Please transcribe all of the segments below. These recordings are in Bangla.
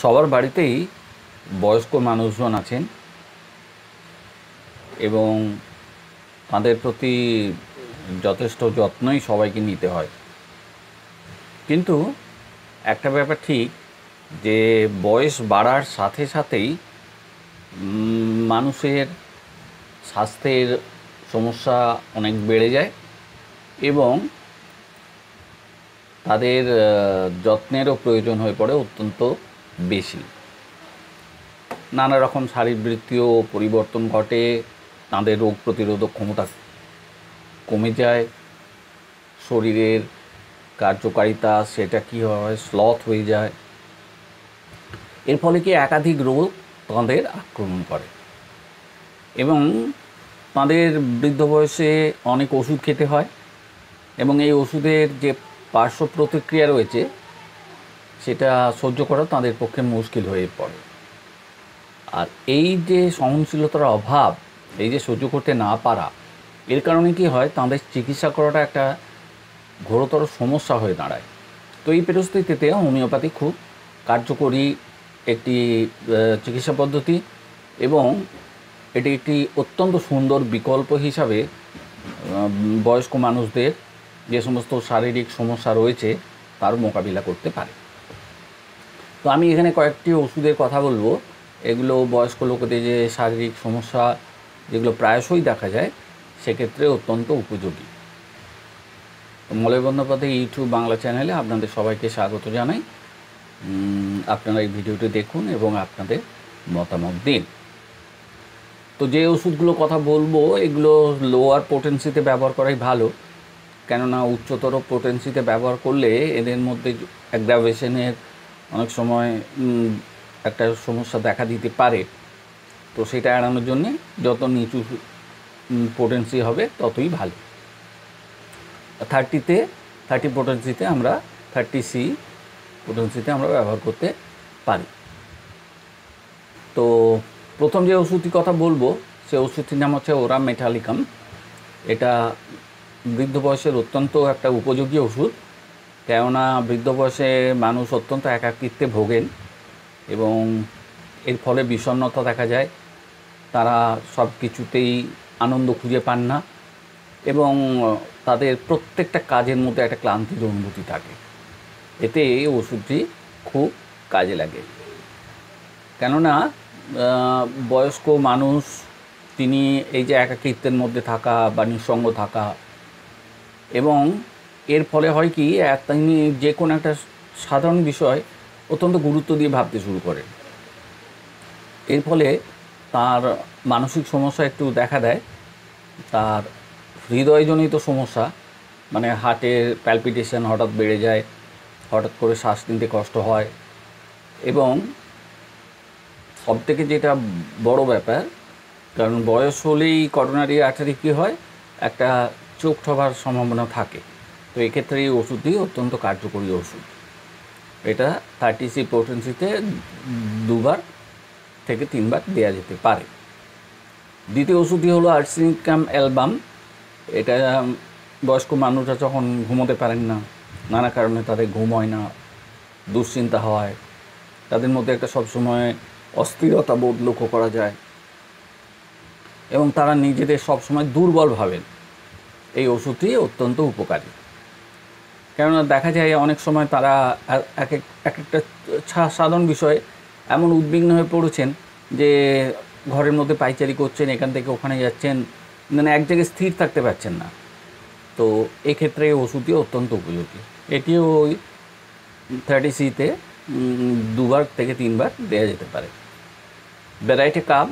সবার বাড়িতেই বয়স্ক মানুষজন আছেন এবং তাদের প্রতি যথেষ্ট যত্নই সবাইকে নিতে হয়। কিন্তু একটা ব্যাপার ঠিক যে বয়স বাড়ার সাথে সাথেই মানুষের স্বাস্থ্যের সমস্যা অনেক বেড়ে যায় এবং তাদের যত্নেরও প্রয়োজন হয়ে পড়ে অত্যন্ত বেশি। নানা রকম শারীরবৃত্তীয় পরিবর্তন ঘটে, তাদের রোগ প্রতিরোধক ক্ষমতা কমে যায়, শরীরের কার্যকারিতা সেটা কী হয়, স্লথ হয়ে যায়। এর ফলে কি একাধিক রোগ তাদের আক্রমণ করে এবং তাদের বৃদ্ধ বয়সে অনেক ওষুধ খেতে হয় এবং এই ওষুধের যে পার্শ্ব প্রতিক্রিয়া রয়েছে সেটা সহ্য করা তাদের পক্ষে মুশকিল হয়ে পড়ে। আর এই যে সহনশীলতার অভাব, এই যে সহ্য করতে না পারা, এর কারণে কি হয়, তাদের চিকিৎসা করাটা একটা ঘোরতর সমস্যা হয়ে দাঁড়ায়। তো এই পরিস্থিতিতে হোমিওপ্যাথি খুব কার্যকরী একটি চিকিৎসা পদ্ধতি এবং এটি একটি অত্যন্ত সুন্দর বিকল্প হিসাবে বয়স্ক মানুষদের যে সমস্ত শারীরিক সমস্যা রয়েছে তার মোকাবিলা করতে পারে। তো আমি এখানে কয়েকটি ওষুধের কথা বলবো, এগুলো বয়স্ক লোকেদের যে শারীরিক সমস্যা যেগুলো প্রায়শই দেখা যায় সেক্ষেত্রে অত্যন্ত উপযোগী। মলয় বন্দ্যোপাধ্যায় ইউটিউব বাংলা চ্যানেলে আপনাদের সবাইকে স্বাগত জানাই। আপনারা এই ভিডিওটি দেখুন এবং আপনাদের মতামত দিন। তো যে ওষুধগুলো কথা বলবো এগুলো লোয়ার পোটেন্সিতে ব্যবহার করাই ভালো, কেননা উচ্চতর পোটেন্সিতে ব্যবহার করলে এদের মধ্যে অ্যাগ্রাভেশনের অনেক সময় একটা সমস্যা দেখা দিতে পারে। তো সেটা এড়ানোর জন্যে যত নিচু পোটেন্সি হবে ততই ভালো। 30 পোটেন্সিতে আমরা 30C পোটেন্সিতে আমরা ব্যবহার করতে পারি। তো প্রথম যে ওষুধটির কথা বলবো সে ওষুধটির নাম হচ্ছে ওরাম মেটালিকাম। এটা বৃদ্ধ বয়সের অত্যন্ত একটা উপযোগী ওষুধ, কেননা বৃদ্ধ বয়সে মানুষ অত্যন্ত একাকিত্বে ভোগেন এবং এর ফলে বিষণ্ণতা দেখা যায়। তারা সব কিছুতেই আনন্দ খুঁজে পান না এবং তাদের প্রত্যেকটা কাজের মধ্যে একটা ক্লান্তির অনুভূতি থাকে। এতে এই ওষুধটি খুব কাজে লাগে, কেননা বয়স্ক মানুষ তিনি এই যে একাকিত্বের মধ্যে থাকা বা নিঃসঙ্গ থাকা এবং এর ফলে হয় কি, তিনি যে কোনো একটা সাধারণ বিষয় অত্যন্ত গুরুত্ব দিয়ে ভাবতে শুরু করেন। এর ফলে তার মানসিক সমস্যা একটু দেখা দেয়, তার হৃদয়জনিত সমস্যা মানে হার্টের প্যালপিটেশন হঠাৎ বেড়ে যায়, হঠাৎ করে শ্বাস নিতে কষ্ট হয় এবং সবথেকে যেটা বড় ব্যাপার, কারণ বয়স হলেই করোনারি আর্টারি কী হয়, একটা চোখ হবার সম্ভাবনা থাকে। তো এক্ষেত্রে এই ওষুধটি অত্যন্ত কার্যকরী ওষুধ। এটা 30C পোটেন্সিতে 2 থেকে 3 দেওয়া যেতে পারে। দ্বিতীয় ওষুধটি হলো আর্সেনিকাম অ্যালবাম। এটা বয়স্ক মানুষরা যখন ঘুমোতে পারেন না, নানা কারণে তাদের ঘুম হয় না, দুশ্চিন্তা হয়, তাদের মধ্যে একটা সবসময় অস্থিরতা বোধ লক্ষ্য করা যায় এবং তারা নিজেদের সবসময় দুর্বল ভাবেন, এই ওষুধটি অত্যন্ত উপকারী। কেননা দেখা যায় অনেক সময় তারা এক একটা সাধারণ বিষয়ে এমন উদ্বিগ্ন হয়ে পড়েছেন যে ঘরের মধ্যে পায়চারি করছেন, এখান থেকে ওখানে যাচ্ছেন, মানে এক জায়গায় স্থির থাকতে পারছেন না। তো এক্ষেত্রে এই ওষুধটি অত্যন্ত উপযোগী। এটিও ওই 30Cতে 2 থেকে 3 দেওয়া যেতে পারে। ভ্যারাইটি কাপ,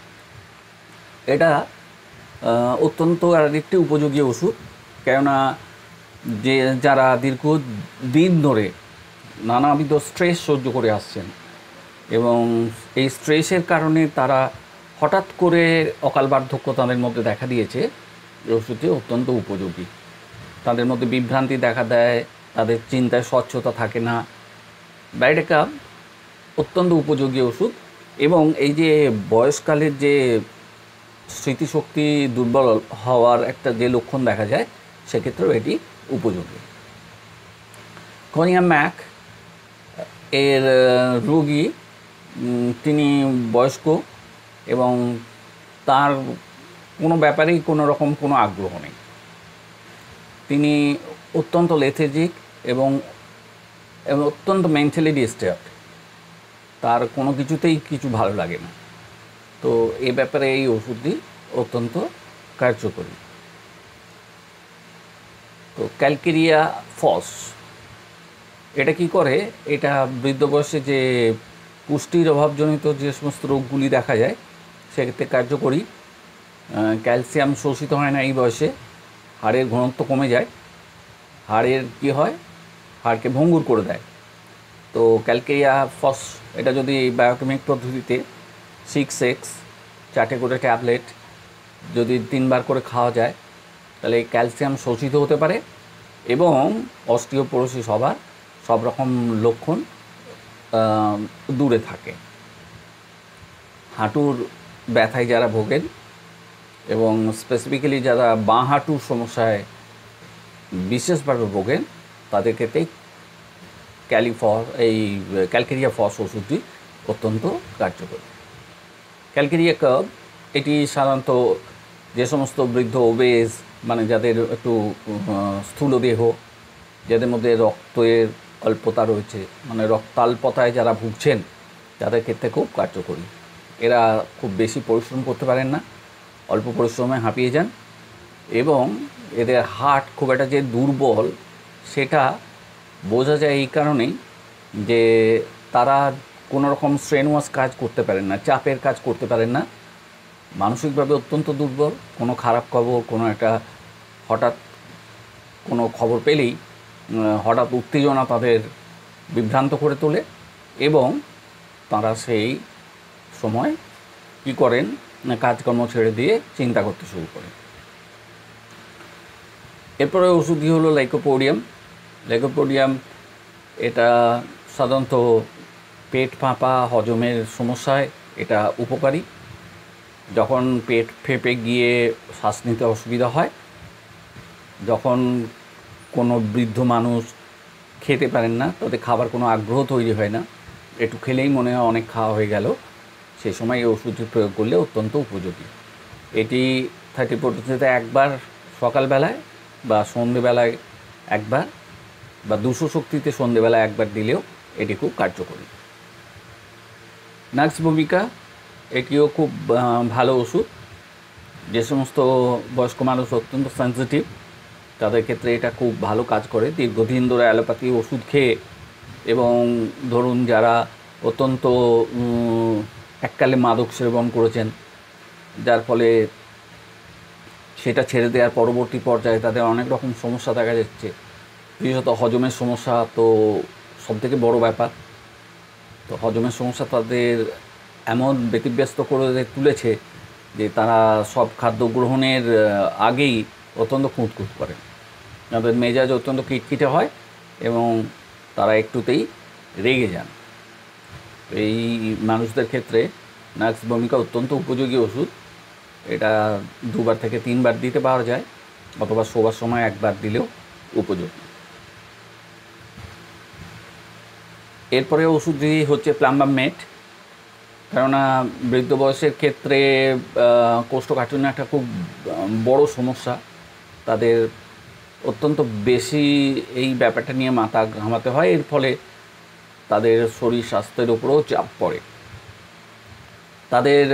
এটা অত্যন্ত আরেকটি উপযোগী ওষুধ, কেননা যে যারা দীর্ঘদিন ধরে নানাবিধ স্ট্রেস সহ্য করে আসছেন এবং এই স্ট্রেসের কারণে তারা হঠাৎ করে অকাল বার্ধক্য তাদের মধ্যে দেখা দিয়েছে, এই ওষুধটি অত্যন্ত উপযোগী। তাদের মধ্যে বিভ্রান্তি দেখা দেয়, তাদের চিন্তায় স্বচ্ছতা থাকে না। ব্যারিডেকা অত্যন্ত উপযোগী ওষুধ এবং এই যে বয়সকালের যে স্মৃতিশক্তি দুর্বল হওয়ার একটা যে লক্ষণ দেখা যায় সেক্ষেত্রেও এটি উপযোগী। কনিয়া ম্যাক এর রোগী তিনি বয়স্ক এবং তার কোনো ব্যাপারেই কোনো রকম কোনো আগ্রহ নেই। তিনি অত্যন্ত লেথেজিক এবং অত্যন্ত মেন্টালি ডিস্টার্বড, তার কোনো কিছুতেই কিছু ভালো লাগে না। তো এই ব্যাপারে এই ওষুধটি অত্যন্ত কার্যকরী। তো ক্যালকেরিয়া ফস এটা কি করে, এটা বৃদ্ধ বয়সে যে পুষ্টির অভাবজনিত যে সমস্ত রোগগুলি দেখা যায় সেক্ষেত্রে কার্যকরী। ক্যালসিয়াম শোষিত হয় না এই বয়সে, হাড়ের ঘনত্ব কমে যায়, হাড়ের কি হয়, হাড়কে ভঙ্গুর করে দেয়। তো ক্যালকেরিয়া ফস এটা যদি বায়োকেমিক পদ্ধতিতে 6x 4টে করে ট্যাবলেট যদি 3 বার করে খাওয়া যায় তাহলে এই ক্যালসিয়াম শোষিত হতে পারে এবং অস্টিওপোরোসিস হবার সব রকম লক্ষণ দূরে থাকে। হাঁটুর ব্যথায় যারা ভোগেন এবং স্পেসিফিক্যালি যারা বাঁ হাঁটুর সমস্যায় বিশেষভাবে ভোগেন তাদের ক্ষেত্রে ক্যালকেরিয়া ফস ওষুধটি অত্যন্ত কার্যকরী। ক্যালকেরিয়া কার্ব এটি সাধারণত যে সমস্ত বৃদ্ধ ওবেজ, মানে যাদের একটু স্থূল দেহ, যাদের মধ্যে রক্তের অল্পতা রয়েছে, মানে রক্তাল্পতায় যারা ভুগছেন তাদের ক্ষেত্রে খুব কার্যকরী। এরা খুব বেশি পরিশ্রম করতে পারেন না, অল্প পরিশ্রমে হাঁপিয়ে যান এবং এদের হার্ট খুব একটা যে দুর্বল সেটা বোঝা যায় এই কারণেই যে তারা কোনো রকম স্ট্রেনুয়াস কাজ করতে পারেন না, চাপের কাজ করতে পারেন না, মানসিকভাবে অত্যন্ত দুর্বল। কোনো খারাপ খবর, কোনো একটা হঠাৎ কোনো খবর পেলেই হঠাৎ উত্তেজনা তাদের বিভ্রান্ত করে তোলে এবং তারা সেই সময় কী করেন, কাজকর্ম ছেড়ে দিয়ে চিন্তা করতে শুরু করেন। এরপরে ওষুধটি হলো লাইকোপোডিয়াম। এটা সাধারণত পেট ফাঁপা, হজমের সমস্যায় এটা উপকারী। যখন পেট ফেঁপে গিয়ে শ্বাস নিতে অসুবিধা হয়, যখন কোনো বৃদ্ধ মানুষ খেতে পারেন না, তাদের খাবার কোনো আগ্রহ তৈরি হয় না, একটু খেলেই মনে হয় অনেক খাওয়া হয়ে গেল, সেই সময় এই ওষুধটি প্রয়োগ করলে অত্যন্ত উপযোগী। এটি 30% একবার সকালবেলায় বা সন্ধেবেলায় একবার বা 200 শক্তিতে সন্ধেবেলায় একবার দিলেও এটি খুব কার্যকরী। নাক্স ভূমিকা এটিও খুব ভালো ওষুধ। যে সমস্ত বয়স্ক মানুষ অত্যন্ত সেন্সিটিভ তাদের ক্ষেত্রে এটা খুব ভালো কাজ করে। দীর্ঘদিন ধরে অ্যালোপ্যাথি ওষুধ খেয়ে এবং ধরুন যারা অত্যন্ত এককালে মাদক সেবন করেছেন, যার ফলে সেটা ছেড়ে দেওয়ার পরবর্তী পর্যায়ে তাদের অনেক রকম সমস্যা দেখা যাচ্ছে, বিশেষত হজমের সমস্যা তো সবথেকে বড় ব্যাপার। তো হজমের সমস্যা তাদের এমন ব্যতিব্যস্ত করে তুলেছে যে তারা সব খাদ্য গ্রহণের আগেই অত্যন্ত খুঁতখুত করে, তাদের মেজাজ অত্যন্ত কিটকিটে হয় এবং তারা একটুতেই রেগে যান। এই মানুষদের ক্ষেত্রে নাক্স ভূমিকা অত্যন্ত উপযোগী ওষুধ। এটা 2 বার থেকে 3 বার দিতে পারা যায় অথবা শোবার সময় একবার দিলেও উপযোগী। এরপরে ওষুধটি হচ্ছে প্লাম্বামেট। কেননা বৃদ্ধ বয়সের ক্ষেত্রে কোষ্ঠকাঠিন্য একটা খুব বড় সমস্যা, তাদের অত্যন্ত বেশি এই ব্যাপারটা নিয়ে মাথা ঘামাতে হয়, এর ফলে তাদের শরীর স্বাস্থ্যের উপরেও চাপ পড়ে। তাদের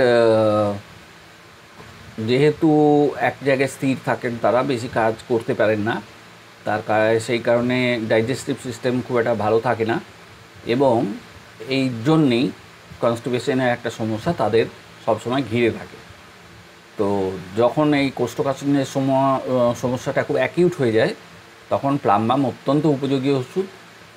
যেহেতু এক জায়গায় স্থির থাকেন, তারা বেশি কাজ করতে পারেন না, সেই কারণে ডাইজেস্টিভ সিস্টেম খুব একটা ভালো থাকে না এবং এই জন্যেই কনস্টিপেশনের একটা সমস্যা তাদের সবসময় ঘিরে থাকে। তো যখন এই কোষ্ঠকাঠিন্যের সমস্যাটা খুব অ্যাকিউট হয়ে যায় তখন প্লাম্বাম অত্যন্ত উপযোগী ওষুধ।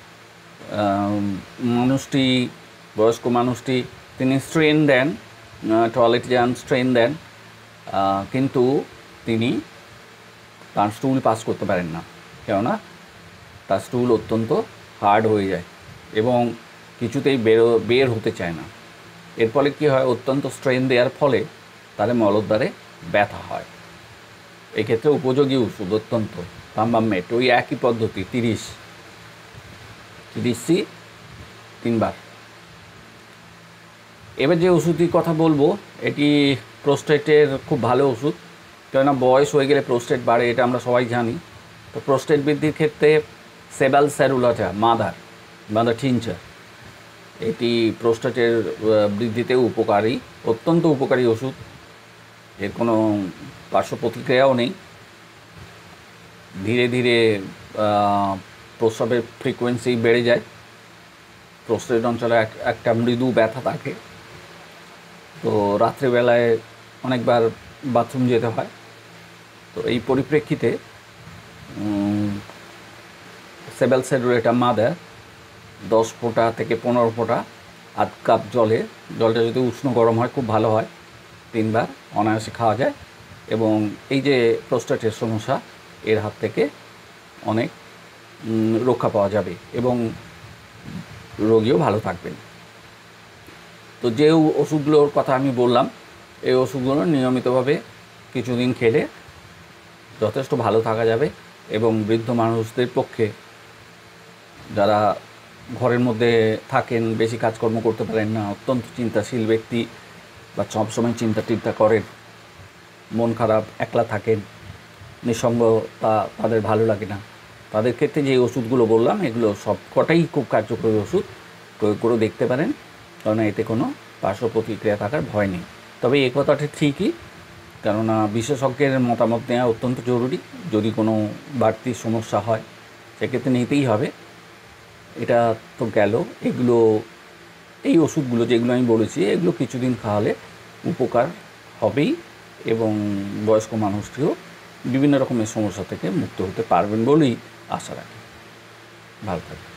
বয়স্ক মানুষটি তিনি স্ট্রেন দেন, টয়লেটে যান, স্ট্রেন দেন, কিন্তু তিনি তার স্টুল পাস করতে পারেন না, কেননা তার স্টুল অত্যন্ত হার্ড হয়ে যায় এবং কিছুতেই বের হতে চায় না। এর ফলে কী হয়, অত্যন্ত স্ট্রেন দেওয়ার ফলে তাদের মলদ্বারে ব্যথা হয়। এক্ষেত্রে উপযোগী ওষুধ অত্যন্ত প্লাম্বামেট। ওই একই পদ্ধতি 30 সি 3 বার। এবার যে ওষুধটির কথা বলবো এটি প্রোস্টেটের খুব ভালো ওষুধ, কেননা বয়স হয়ে গেলে প্রোস্টেট বাড়ে, এটা আমরা সবাই জানি। তো প্রোস্টেট বৃদ্ধির ক্ষেত্রে সেবাল স্যারুলাটা মাদার টিনচার, এটি প্রোস্টেটের বৃদ্ধিতে উপকারী, অত্যন্ত উপকারী ওষুধ। এর কোনো পার্শ্ব প্রতিক্রিয়াও নেই। ধীরে ধীরে প্রস্রাবের ফ্রিকোয়েন্সি বেড়ে যায়। প্রোস্টেট অঞ্চলে একটা মৃদু ব্যথা থাকে, তো রাত্রিবেলায় অনেকবার বাথরুম যেতে হয়। তো এই পরিপ্রেক্ষিতে সেবাল স্যারুলেটা মাদার 10 ফোঁটা থেকে 15 ফোঁটা আধ কাপ জলটা যদি উষ্ণ গরম হয় খুব ভালো হয়, 3 বার অনায়াসে খাওয়া যায় এবং এই যে প্রোস্টেটের সমস্যা এর হাত থেকে অনেক রক্ষা পাওয়া যাবে এবং রোগীও ভালো থাকবেন। তো যে ওষুধগুলোর কথা আমি বললাম এই ওষুধগুলো নিয়মিতভাবে কিছুদিন খেলে যথেষ্ট ভালো থাকা যাবে এবং বৃদ্ধ মানুষদের পক্ষে, যারা ঘরের মধ্যে থাকেন, বেশি কাজকর্ম করতে পারেন না, অত্যন্ত চিন্তাশীল ব্যক্তি বা সবসময় চিন্তা করেন, মন খারাপ, একলা থাকেন, নিঃসঙ্গতা তাদের ভালো লাগে না, তাদের ক্ষেত্রে যে ওষুধগুলো বললাম এগুলো সবকটাই খুব কার্যকরী ওষুধ। প্রয়োগ করে দেখতে পারেন, কারণ এতে কোনো পার্শ্ব প্রতিক্রিয়া থাকার ভয় নেই। তবে এই কথাটা ঠিকই, কেননা বিশেষজ্ঞের মতামত নেওয়া অত্যন্ত জরুরি। যদি কোনো বাড়তি সমস্যা হয় সেক্ষেত্রে নিতেই হবে। এটা তো গেল, এই ওষুধগুলো যেগুলো আমি বলেছি এগুলো কিছুদিন খাওয়ালে উপকার হবেই এবং বয়স্ক মানুষটিও বিভিন্ন রকমের সমস্যা থেকে মুক্ত হতে পারবেন বলেই আশা রাখি। ভালো থাকবেন।